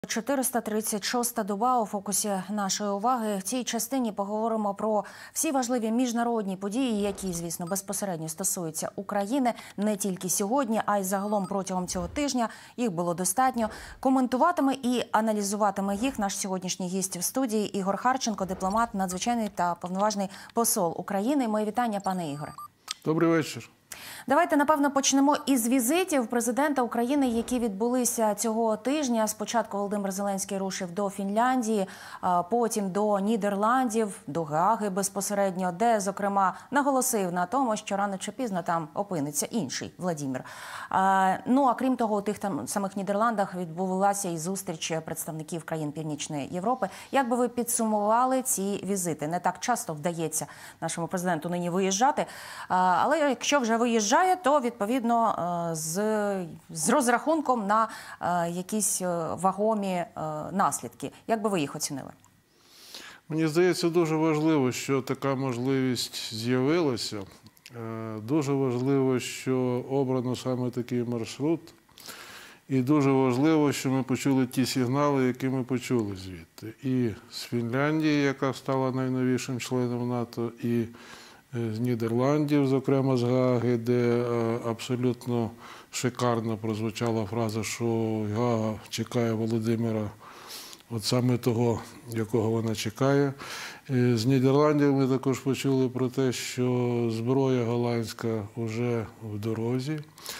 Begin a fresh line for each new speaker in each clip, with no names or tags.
436-та доба у фокусі нашої уваги. В цій частині поговоримо про всі важливі міжнародні події, які, звісно, безпосередньо стосуються України не тільки сьогодні, а й загалом протягом цього тижня. Їх було достатньо. Коментуватиме і аналізуватиме їх наш сьогоднішній гість в студії Ігор Харченко, дипломат, надзвичайний та повноважний посол України. Мої вітання, пане Ігоре.
Добрий вечір.
Давайте, напевно, почнемо із візитів президента України, які відбулися цього тижня. Спочатку Володимир Зеленський рушив до Фінляндії, потім до Нідерландів, до Гааги безпосередньо, де, зокрема, наголосив на тому, що рано чи пізно там опиниться інший Владимир. Ну, а крім того, у тих там самих Нідерландах відбулася і зустріч представників країн Північної Європи. Як би ви підсумували ці візити? Не так часто вдається нашому президенту нині виїжджати, але якщо вже виїжджає, то, відповідно, з розрахунком на якісь вагомі наслідки. Як би ви їх оцінили?
Мені здається, дуже важливо, що така можливість з'явилася. Дуже важливо, що обрано саме такий маршрут. І дуже важливо, що ми почули ті сигнали, які ми почули звідти. І з Фінляндії, яка стала найновішим членом НАТО, і з Нідерландів, зокрема з Гааги, де абсолютно шикарно прозвучала фраза, що Гаага чекає Володимира, от саме того, якого вона чекає. З Нідерландів ми також почули про те, що зброя голландська вже в дорозі.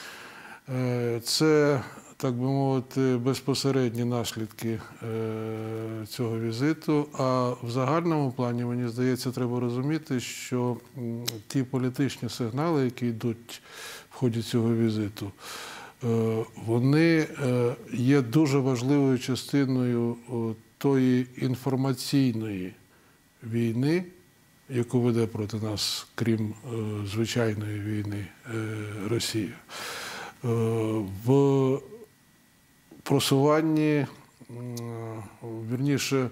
Це, так би мовити, безпосередні наслідки цього візиту. А в загальному плані, мені здається, треба розуміти, що ті політичні сигнали, які йдуть в ході цього візиту, вони є дуже важливою частиною тої інформаційної війни, яку веде проти нас, крім звичайної війни, Росія. В просуванні, вірніше,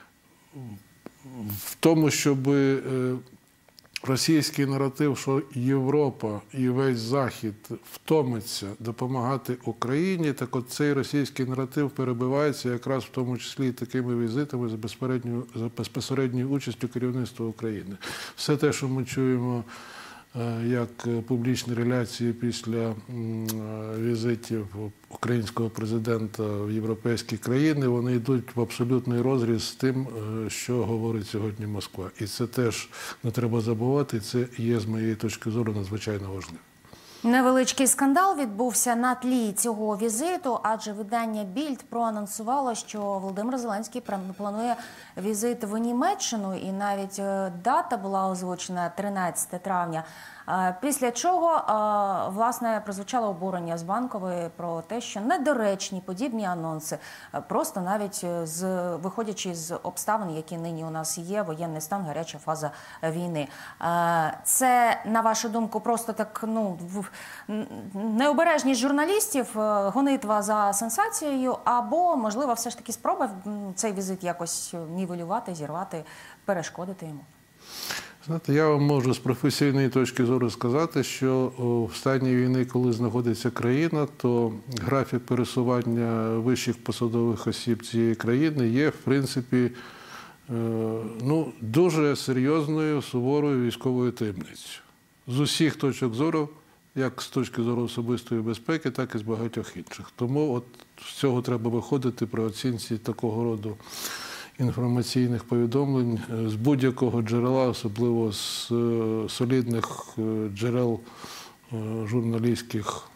в тому, щоб російський наратив, що Європа і весь Захід втомиться допомагати Україні, так от цей російський наратив перебивається якраз в тому числі і такими візитами з безпосередньою участю керівництва України. Все те, що ми чуємо як публічні реляції після візитів українського президента в європейські країни, вони йдуть в абсолютний розріз з тим, що говорить сьогодні Москва. І це теж не треба забувати, це є, з моєї точки зору, надзвичайно важливо.
Невеличкий скандал відбувся на тлі цього візиту, адже видання «Більд» проанонсувало, що Володимир Зеленський планує візит в Німеччину, і навіть дата була озвучена 13 травня. Після чого, власне, прозвучало обурення з Банкової про те, що недоречні подібні анонси, просто навіть виходячи з обставин, які нині у нас є, воєнний стан, гаряча фаза війни. Це, на вашу думку, просто так, необережність журналістів, гонитва за сенсацією, або, можливо, все ж таки спроба цей візит якось нівелювати, зірвати, перешкодити йому?
Знаєте, я вам можу з професійної точки зору сказати, що в стані війни, коли знаходиться країна, то графік пересування вищих посадових осіб цієї країни є, в принципі, дуже серйозною, суворою військовою таємницею. З усіх точок зору, як з точки зору особистої безпеки, так і з багатьох інших. Тому от з цього треба виходити при оцінці такого роду інформаційних повідомлень з будь-якого джерела, особливо з солідних джерел журналістських,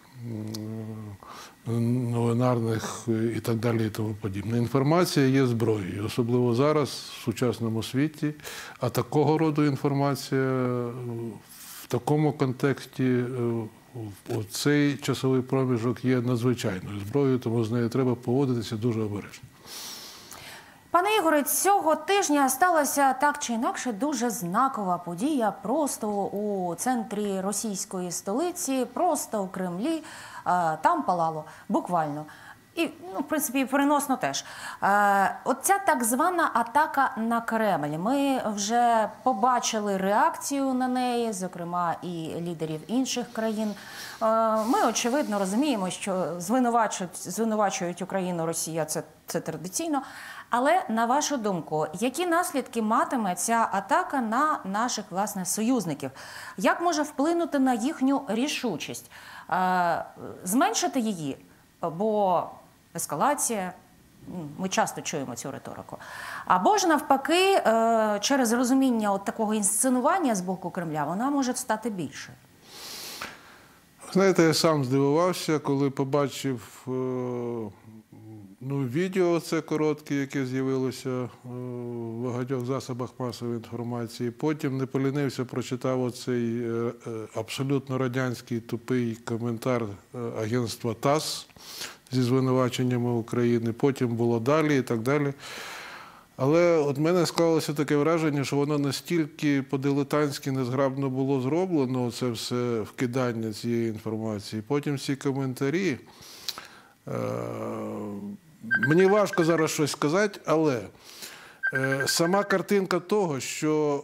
новинарних і так далі і тому подібне. Інформація є зброєю, особливо зараз в сучасному світі, а такого роду інформація в такому контексті у цей часовий проміжок є надзвичайною зброєю, тому з нею треба поводитися дуже обережно.
Пане Ігоре, цього тижня сталася так чи інакше дуже знакова подія просто у центрі російської столиці, просто у Кремлі. Там палало, буквально. І, в принципі, переносно теж. Оця так звана атака на Кремль. Ми вже побачили реакцію на неї, зокрема і лідерів інших країн. Ми, очевидно, розуміємо, що звинувачують Україну Росія – це це традиційно. Але, на вашу думку, які наслідки матиме ця атака на наших, власне, союзників? Як може вплинути на їхню рішучість? Зменшити її? Бо ескалація, ми часто чуємо цю риторику. Або ж, навпаки, через розуміння от такого інсценування з боку Кремля, вона може стати більшою.
Знаєте, я сам здивувався, коли побачив відео це коротке, яке з'явилося в багатьох засобах масової інформації. Потім не полінився, прочитав оцей абсолютно радянський тупий коментар агентства ТАСС зі звинуваченнями України. Потім було далі і так далі. Але от в мене склалося таке враження, що воно настільки по-дилетантськи незграбно було зроблено, це все вкидання цієї інформації. Потім ці коментарі. Мені важко зараз щось сказати, але сама картинка того, що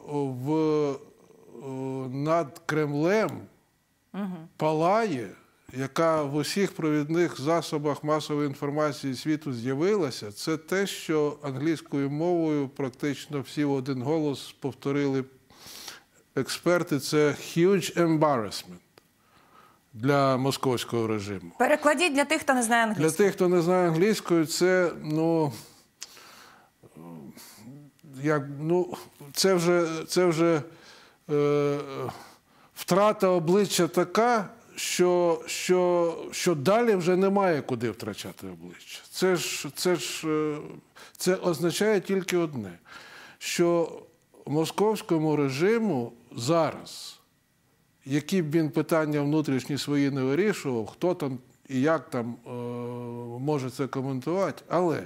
над Кремлем палає, яка в усіх провідних засобах масової інформації світу з'явилася, це те, що англійською мовою практично всі в один голос повторили експерти. Це huge embarrassment для московського режиму.
Перекладіть для тих, хто не знає англійською.
Для тих, хто не знає англійською, це, це вже втрата обличчя така, що далі вже немає куди втрачати обличчя. Це означає тільки одне, що московському режиму зараз, які б він питання внутрішні свої не вирішував, хто там і як там може це коментувати, але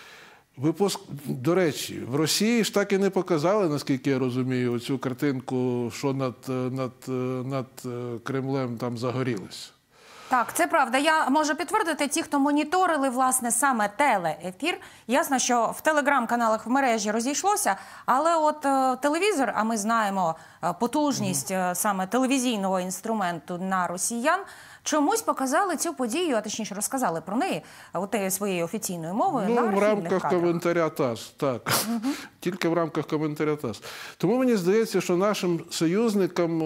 до речі, в Росії ж так і не показали, наскільки я розумію, цю картинку, що над Кремлем там загорілося.
Так, це правда. Я можу підтвердити, ті, хто моніторили, власне, саме телеефір, ясно, що в телеграм-каналах в мережі розійшлося, але от телевізор, а ми знаємо потужність саме телевізійного інструменту на росіян, чомусь показали цю подію, а точніше розказали про неї своєю офіційною мовою на архівних
в рамках
кадрах.
коментаря ТАСС, так. Тільки в рамках коментаря ТАСС. Тому мені здається, що нашим союзникам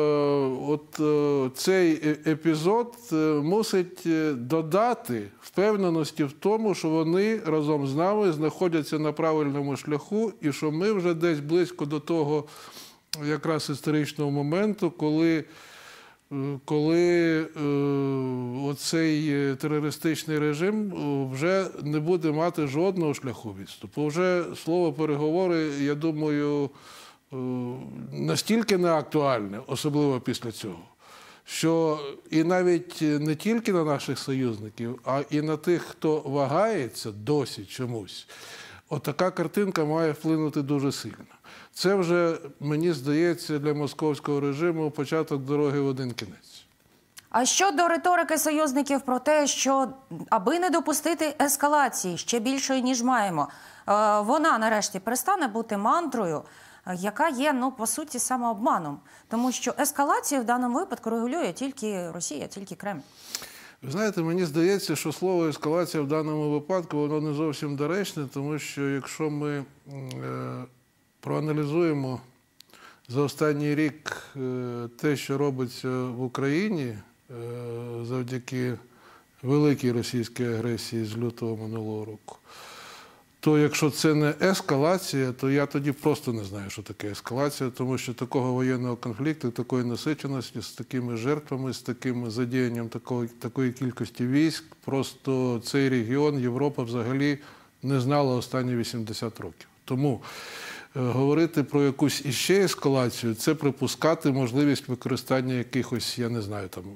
цей епізод мусить додати впевненості в тому, що вони разом з нами знаходяться на правильному шляху і що ми вже десь близько до того якраз історичного моменту, коли оцей терористичний режим вже не буде мати жодного шляху відступу. Вже слово переговори, я думаю, настільки неактуальне, особливо після цього, що і навіть не тільки на наших союзників, а і на тих, хто вагається досі чомусь, отака картинка має вплинути дуже сильно. Це вже, мені здається, для московського режиму початок дороги в один кінець.
А щодо риторики союзників про те, що аби не допустити ескалації ще більшої, ніж маємо, вона нарешті перестане бути мантрою, яка є, по суті, самообманом. Тому що ескалацію в даному випадку регулює тільки Росія, тільки Кремль.
Ви знаєте, мені здається, що слово «ескалація» в даному випадку, воно не зовсім доречне, тому що якщо ми проаналізуємо за останній рік те, що робиться в Україні завдяки великій російській агресії з лютого минулого року, то якщо це не ескалація, то я тоді просто не знаю, що таке ескалація, тому що такого воєнного конфлікту, такої насиченості, з такими жертвами, з таким задіянням такої кількості військ, просто цей регіон, Європа взагалі не знала останні 80 років. Тому говорити про якусь іще ескалацію – це припускати можливість використання якихось, я не знаю, там,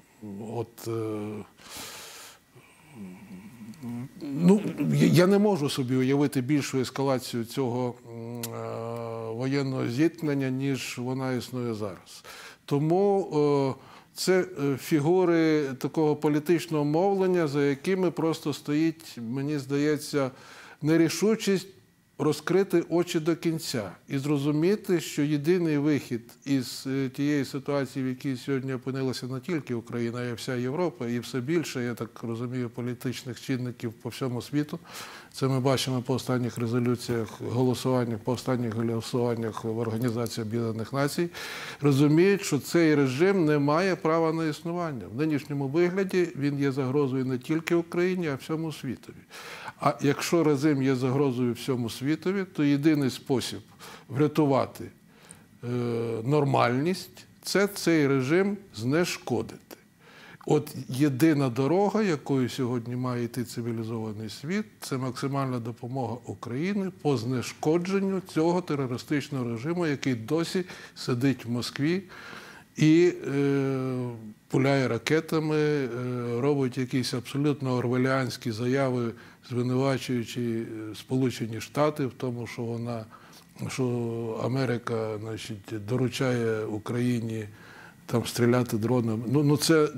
я не можу собі уявити більшу ескалацію цього воєнного зіткнення, ніж вона існує зараз. Тому це фігури такого політичного мовлення, за якими просто стоїть, мені здається, нерішучість розкрити очі до кінця і зрозуміти, що єдиний вихід із тієї ситуації, в якій сьогодні опинилася не тільки Україна, а й вся Європа, і все більше, я так розумію, політичних чинників по всьому світу, Це ми бачимо по останніх резолюціях, по останніх голосуваннях в Організації Об'єднаних Націй, розуміють, що цей режим не має права на існування. В нинішньому вигляді він є загрозою не тільки Україні, а всьому світові. А якщо режим є загрозою всьому світові, то єдиний спосіб врятувати нормальність – це цей режим знешкодити. От єдина дорога, якою сьогодні має йти цивілізований світ, це максимальна допомога Україні по знешкодженню цього терористичного режиму, який досі сидить в Москві і пуляє ракетами, робить якісь абсолютно орвеліанські заяви, звинувачуючи Сполучені Штати в тому, що Америка, значить, доручає Україні там стріляти дронами.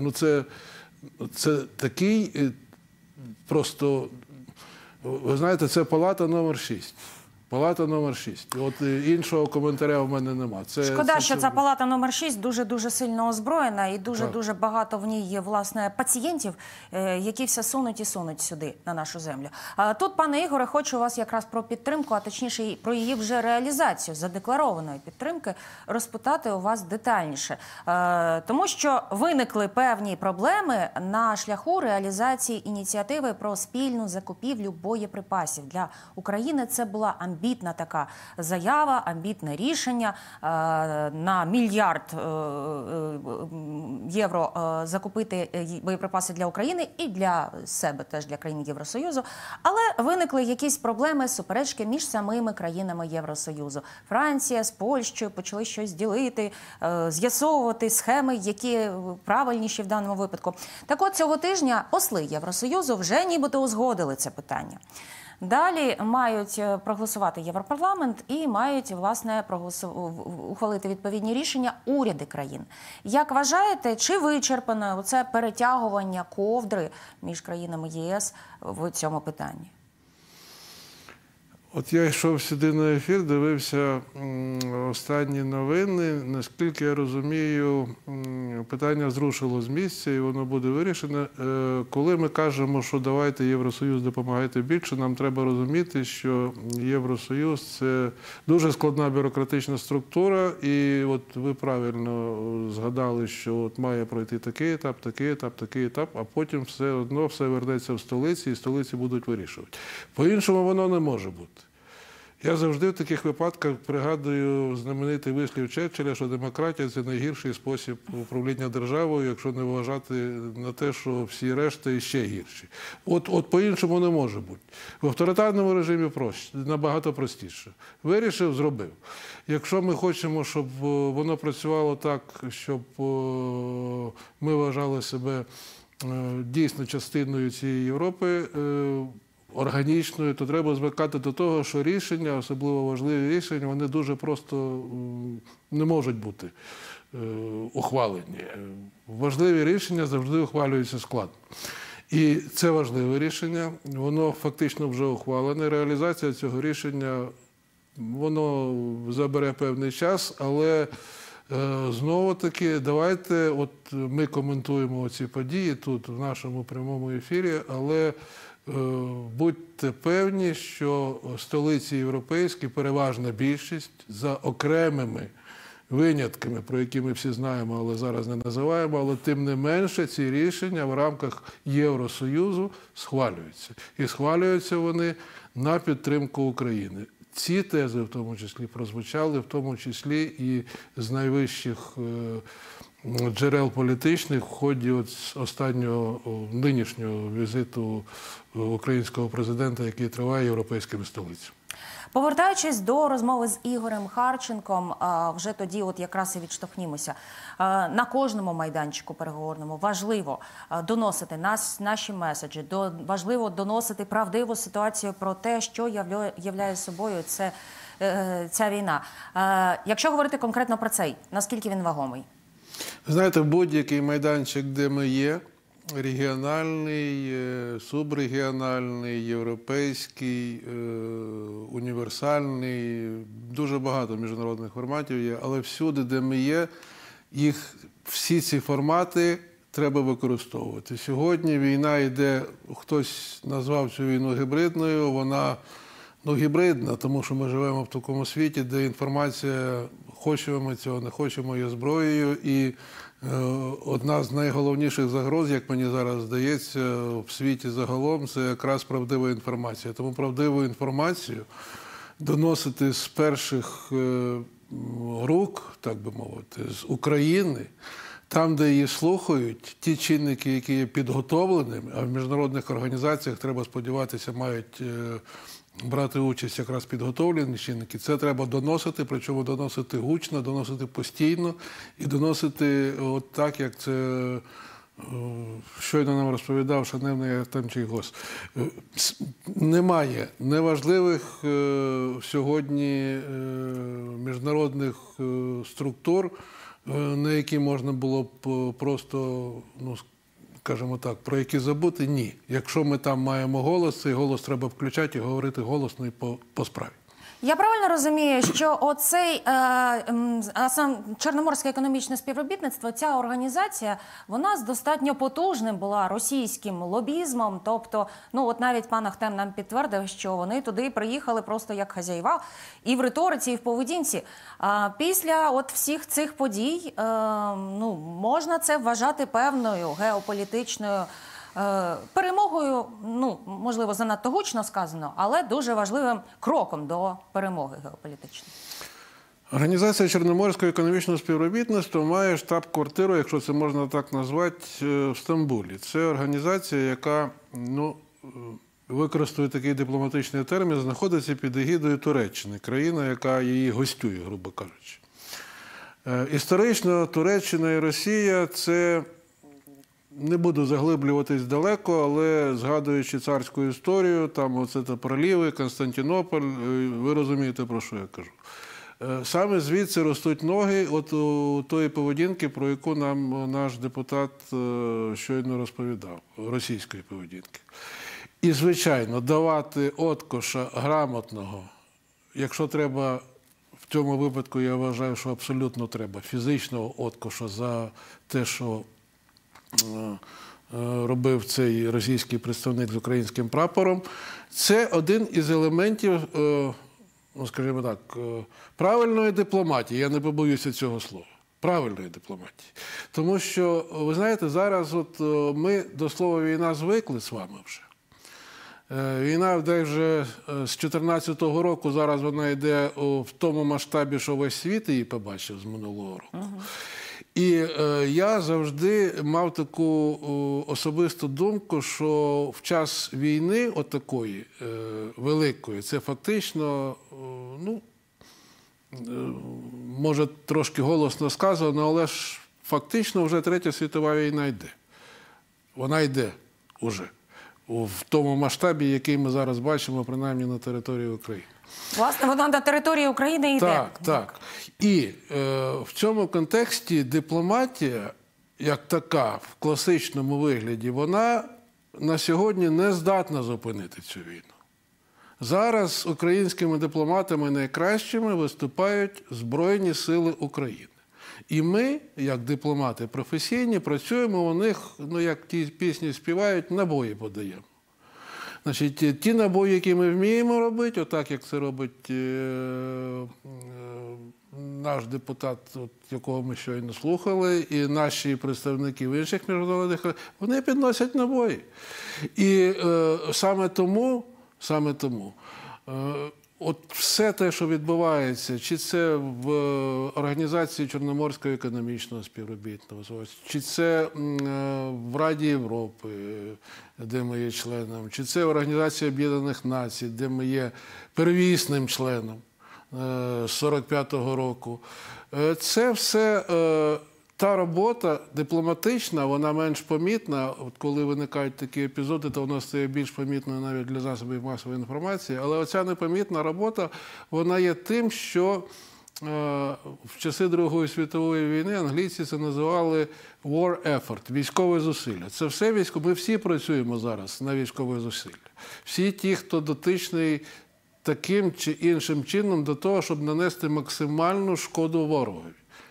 Це такий просто, ви знаєте, це палата номер 6. Палата номер 6. От іншого коментаря в мене нема.
Шкода, що ця палата номер 6 дуже-дуже сильно озброєна і дуже-дуже багато в ній є, власне, пацієнтів, які все сунуть і сунуть сюди, на нашу землю. Тут, пане Ігоре, хочу вас якраз про підтримку, а точніше про її вже реалізацію, задекларованої підтримки, розпитати у вас детальніше. Тому що виникли певні проблеми на шляху реалізації ініціативи про спільну закупівлю боєприпасів. Для України це була амбітна така заява, амбітне рішення на мільярд євро закупити боєприпаси для України і для себе, теж для країн Євросоюзу. Але виникли якісь проблеми, суперечки між самими країнами Євросоюзу. Франція з Польщею почали щось ділити, з'ясовувати схеми, які правильніші в даному випадку. Так от цього тижня посли Євросоюзу вже нібито узгодили це питання. Далі мають проголосувати Європарламент і мають, власне, ухвалити відповідні рішення уряди країн. Як вважаєте, чи вичерпано оце перетягування ковдри між країнами ЄС в цьому питанні?
От я йшов сюди на ефір, дивився останні новини. Наскільки я розумію, питання зрушило з місця і воно буде вирішене. Коли ми кажемо, що давайте Євросоюз допомагайте більше, нам треба розуміти, що Євросоюз – це дуже складна бюрократична структура. І от ви правильно згадали, що от має пройти такий етап, такий етап, такий етап, а потім все одно все вернеться в столиці і столиці будуть вирішувати. По-іншому воно не може бути. Я завжди в таких випадках пригадую знаменитий вислів Черчилля, що демократія – це найгірший спосіб управління державою, якщо не вважати на те, що всі решти ще гірші. От по-іншому не може бути. В авторитарному режимі набагато простіше. Вирішив – зробив. Якщо ми хочемо, щоб воно працювало так, щоб ми вважали себе дійсно частиною цієї Європи, органічною, то треба звикати до того, що рішення, особливо важливі рішення, вони дуже просто не можуть бути ухвалені. Важливі рішення завжди ухвалюються складно. І це важливе рішення, воно фактично вже ухвалене. Реалізація цього рішення, воно забере певний час, але знову-таки, давайте, от ми коментуємо ці події тут, в нашому прямому ефірі, але будьте певні, що столиці європейські, переважна більшість, за окремими винятками, про які ми всі знаємо, але зараз не називаємо, але тим не менше ці рішення в рамках Євросоюзу схвалюються. І схвалюються вони на підтримку України. Ці тези в тому числі прозвучали, в тому числі і з найвищих джерел політичних в ході останнього нинішнього візиту українського президента, який триває європейськими столицями.
Повертаючись до розмови з Ігорем Харченком, вже тоді от якраз і відштовхнімося. На кожному майданчику переговорному важливо доносити наші меседжі, важливо доносити правдиву ситуацію про те, що являє собою ця війна. Якщо говорити конкретно про цей, наскільки він вагомий?
Знаєте, будь-який майданчик, де ми є, регіональний, субрегіональний, європейський, універсальний, дуже багато міжнародних форматів є, але всюди, де ми є, всі ці формати треба використовувати. Сьогодні війна йде, хтось назвав цю війну гібридною, вона гібридна, тому що ми живемо в такому світі, де інформація, хочемо ми цього, не хочемо, є зброєю. І одна з найголовніших загроз, як мені зараз здається, в світі загалом, це якраз правдива інформація. Тому правдиву інформацію доносити з перших рук, так би мовити, з України, там, де її слухають, ті чинники, які є підготовленими, а в міжнародних організаціях, треба сподіватися, мають брати участь якраз підготовлені чинники, це треба доносити, причому доносити гучно, доносити постійно і доносити от так, як це щойно нам розповідав шановний Артемчий Гос. Немає неважливих сьогодні міжнародних структур, на які можна було б просто, скажімо так, про які забути. Ні. Якщо ми там маємо голос, цей голос треба включати і говорити голосно і по справі.
Я правильно розумію, що оцей сам Чорноморське економічне співробітництво, ця організація, вона з достатньо потужним була російським лобізмом, тобто, от навіть пан Ахтем нам підтвердив, що вони туди приїхали просто як хазяїва і в риториці, і в поведінці. Після от всіх цих подій, можна це вважати певною геополітичною перемогою, можливо, занадто гучно сказано, але дуже важливим кроком до перемоги геополітичної.
Організація Чорноморського економічного співробітництва має штаб-квартиру, якщо це можна так назвати, в Стамбулі. Це організація, яка, використовує такий дипломатичний термін, знаходиться під егідою Туреччини, країна, яка її гостює, грубо кажучи. Історично Туреччина і Росія – це, не буду заглиблюватись далеко, але згадуючи царську історію, там оце проліви, Константинополь, ви розумієте, про що я кажу. Саме звідси ростуть ноги от у тої поведінки, про яку нам наш депутат щойно розповідав, російської поведінки. І, звичайно, давати откоша грамотного, якщо треба, в цьому випадку я вважаю, що абсолютно треба, фізичного откоша за те, що робив цей російський представник з українським прапором, це один із елементів, скажімо так, правильної дипломатії, я не побоюся цього слова, правильної дипломатії. Тому що, ви знаєте, зараз ми до слова війна звикли з вами вже. Війна йде вже з 2014 року, зараз вона йде в тому масштабі, що весь світ її побачив з минулого року. І я завжди мав таку особисту думку, що в час війни отакої великої, це фактично, може трошки голосно сказано, але ж фактично вже Третя світова війна йде. Вона йде уже в тому масштабі, який ми зараз бачимо, принаймні на території України.
Власне, вона на території України йде.
Так. І в цьому контексті дипломатія, як така, в класичному вигляді, вона на сьогодні не здатна зупинити цю війну. Зараз українськими дипломатами найкращими виступають Збройні Сили України. І ми, як дипломати професійні, працюємо у них, як ті пісні співають, набої подаємо. Значить, ті набої, які ми вміємо робити, отак, як це робить наш депутат, якого ми щойно слухали, і наші представники в інших міжнародних, вони підносять набої. І саме тому, от все те, що відбувається, чи це в Організації Чорноморського економічного співробітництва, чи це в Раді Європи, де ми є членом, чи це в Організації Об'єднаних Націй, де ми є первісним членом з 45-го року. Це все та робота дипломатична, вона менш помітна. От коли виникають такі епізоди, то вона стає більш помітною навіть для засобів масової інформації. Але оця непомітна робота, вона є тим, що в часи Другої світової війни англійці це називали war effort, військове зусилля. Це все військове. Ми всі працюємо зараз на військове зусилля. Всі ті, хто дотичний таким чи іншим чином до того, щоб нанести максимальну шкоду ворогові.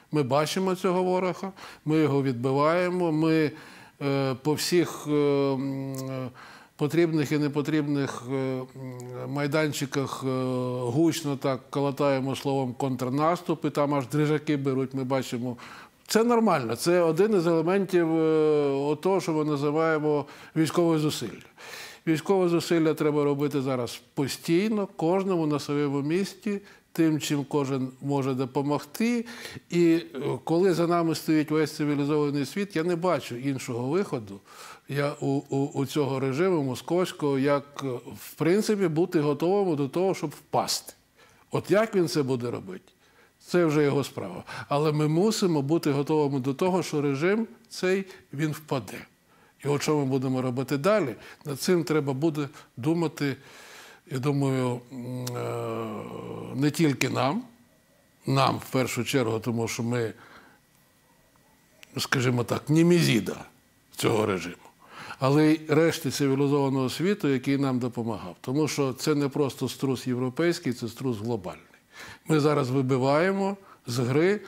Ми бачимо цього ворога, ми його відбиваємо, ми по всіх потрібних і непотрібних майданчиках гучно так колотаємо словом контрнаступ, і там аж дрижаки беруть, ми бачимо. Це нормально, це один із елементів того, що ми називаємо військове зусилля. Військове зусилля треба робити зараз постійно, кожному на своєму місці, тим, чим кожен може допомогти. І коли за нами стоїть весь цивілізований світ, я не бачу іншого виходу у цього режиму московського, як, в принципі, бути готовим до того, щоб впасти. От як він це буде робити? Це вже його справа. Але ми мусимо бути готовими до того, що режим цей, він впаде. І от що ми будемо робити далі, над цим треба буде думати, я думаю, не тільки нам в першу чергу, тому що ми, скажімо так, німезіда цього режиму, але й решті цивілізованого світу, який нам допомагав. Тому що це не просто струс європейський, це струс глобальний. Ми зараз вибиваємо з гри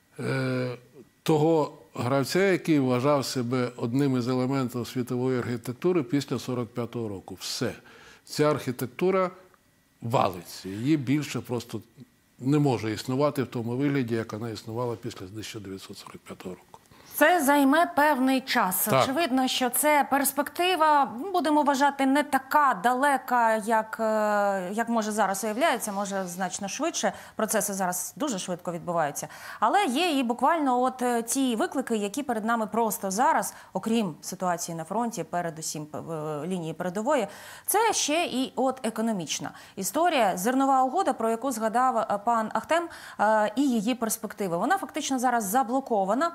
того гравця, який вважав себе одним із елементів світової архітектури після 45-го року. Все. Ця архітектура валиться. Її більше просто не може існувати в тому вигляді, як вона існувала після 1945 року.
Це займе певний час.
Так.
Очевидно, що це перспектива, будемо вважати, не така далека, як може зараз уявляється, може значно швидше. Процеси зараз дуже швидко відбуваються. Але є і буквально от ті виклики, які перед нами просто зараз, окрім ситуації на фронті, передусім лінії передової, це ще і от економічна історія. Зернова угода, про яку згадав пан Ахтем, і її перспективи. Вона фактично зараз заблокована.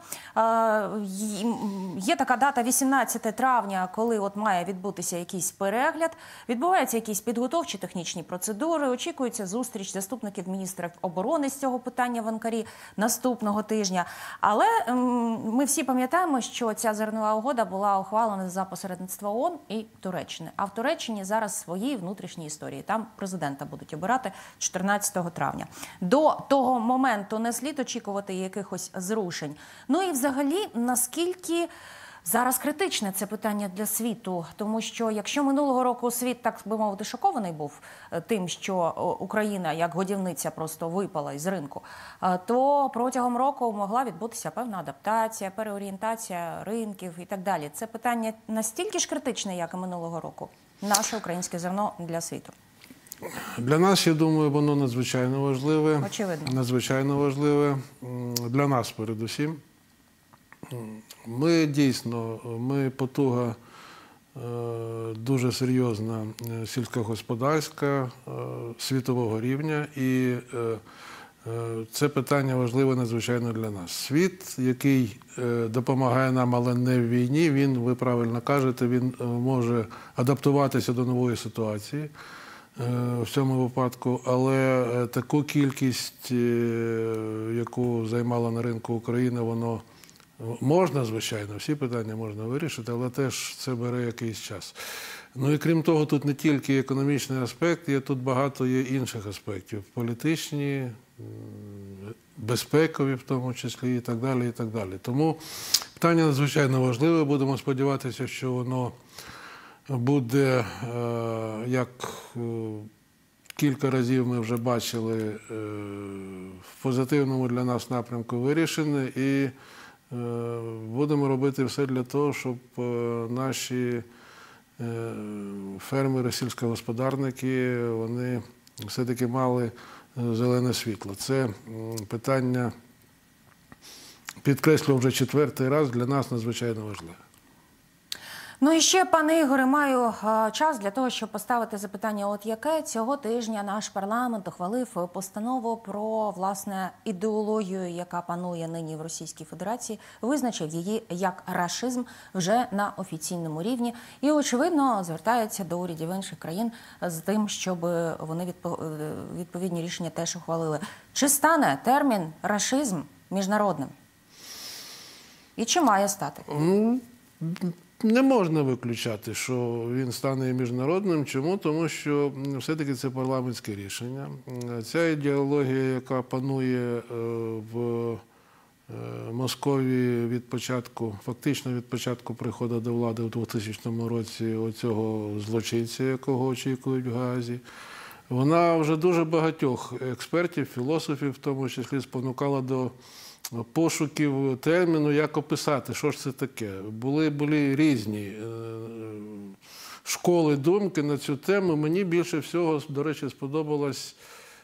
Є така дата 18 травня, коли от має відбутися якийсь перегляд, відбуваються якісь підготовчі технічні процедури, очікується зустріч заступників міністра оборони з цього питання в Анкарі наступного тижня. Але ми всі пам'ятаємо, що ця зернова угода була ухвалена за посередництва ООН і Туреччини. А в Туреччині зараз свої внутрішні історії. Там президента будуть обирати 14 травня. До того моменту не слід очікувати якихось зрушень. Ну і взагалі, наскільки зараз критичне це питання для світу? Тому що якщо минулого року світ, так би мовити, шокований був тим, що Україна як годівниця просто випала із ринку, то протягом року могла відбутися певна адаптація, переорієнтація ринків і так далі. Це питання настільки ж критичне, як і минулого року? Наше українське зерно для світу.
Для нас, я думаю, воно надзвичайно важливе.
Очевидно.
Надзвичайно важливе. Для нас передусім. Ми дійсно, ми потуга дуже серйозна сільськогосподарська, світового рівня, і це питання важливе надзвичайно для нас. Світ, який допомагає нам, але не в війні, він, ви правильно кажете, він може адаптуватися до нової ситуації в цьому випадку, але таку кількість, яку займала на ринку Україна, воно можна, звичайно, всі питання можна вирішити, але теж це бере якийсь час. Ну і крім того, тут не тільки економічний аспект, тут багато є інших аспектів. Політичні, безпекові в тому числі і так далі, і так далі. Тому питання надзвичайно важливе. Будемо сподіватися, що воно буде, як кілька разів ми вже бачили, в позитивному для нас напрямку вирішене. І будемо робити все для того, щоб наші фермери, сільськогосподарники, вони все-таки мали зелене світло. Це питання, підкреслюю вже 4-й раз, для нас надзвичайно важливе.
Ну і ще, пане Ігоре, маю час для того, щоб поставити запитання, от яке цього тижня наш парламент ухвалив постанову про, власне, ідеологію, яка панує нині в Російській Федерації, визначив її як рашизм вже на офіційному рівні і, очевидно, звертається до урядів інших країн з тим, щоб вони відповідні рішення теж ухвалили. Чи стане термін рашизм міжнародним? І чи має стати?
Не можна виключати, що він стане міжнародним. Чому? Тому що все-таки це парламентське рішення. Ця ідеологія, яка панує в Московії фактично від початку приходу до влади у 2000 році оцього злочинця, якого очікують в Гаазі. Вона вже дуже багатьох експертів, філософів, в тому числі, спонукала до пошуків терміну, як описати, що ж це таке. Були різні школи думки на цю тему. Мені більше всього, до речі, сподобалось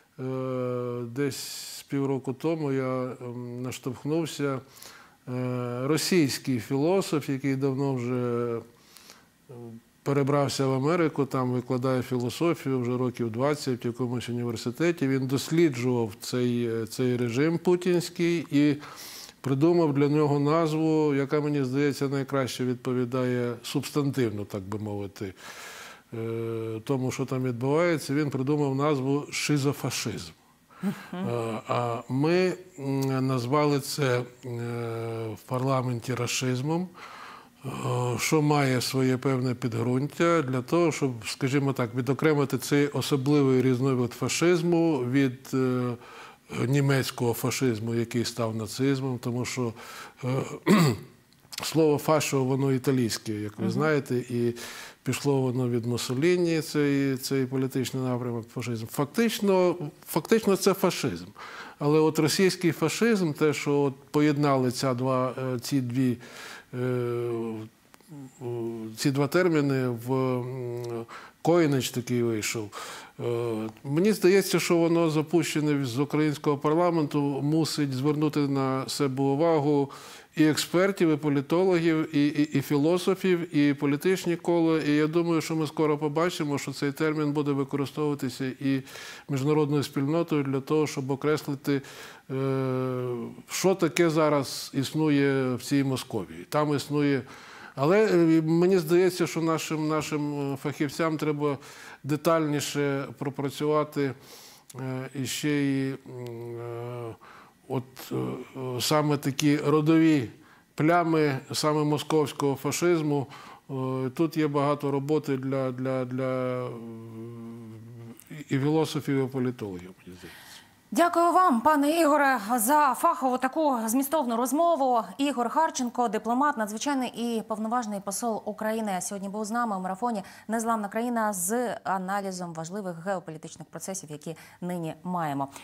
десь півроку тому я наштовхнувся російський філософ, який давно вже перебрався в Америку, там викладає філософію вже років 20 в якомусь університеті. Він досліджував цей режим путінський і придумав для нього назву, яка, мені здається, найкраще відповідає субстантивно, так би мовити, тому, що там відбувається. Він придумав назву «шизофашизм». А ми назвали це в парламенті рашизмом, що має своє певне підґрунтя для того, щоб, скажімо так, відокремити цей особливий різновид фашизму від німецького фашизму, який став нацизмом, тому що слово «фашо» воно італійське, як ви знаєте, і пішло воно від Муссоліні, цей політичний напрямок фашизм. Фактично це фашизм. Але от російський фашизм, те, що от поєднали ці два терміни, в Койнич такий вийшов. Мені здається, що воно запущене з українського парламенту, мусить звернути на себе увагу і експертів, і політологів, і філософів, і політичні кола. І я думаю, що ми скоро побачимо, що цей термін буде використовуватися і міжнародною спільнотою для того, щоб окреслити, що таке зараз існує в цій Московії. Там існує. Але мені здається, що нашим фахівцям треба детальніше пропрацювати іще і саме такі родові плями саме московського фашизму. Тут є багато роботи для і філософів, і політологів, мені здається.
Дякую вам, пане Ігоре, за фахову таку змістовну розмову. Ігор Харченко, дипломат, надзвичайний і повноважний посол України, сьогодні був з нами у марафоні «Незламна країна» з аналізом важливих геополітичних процесів, які нині маємо.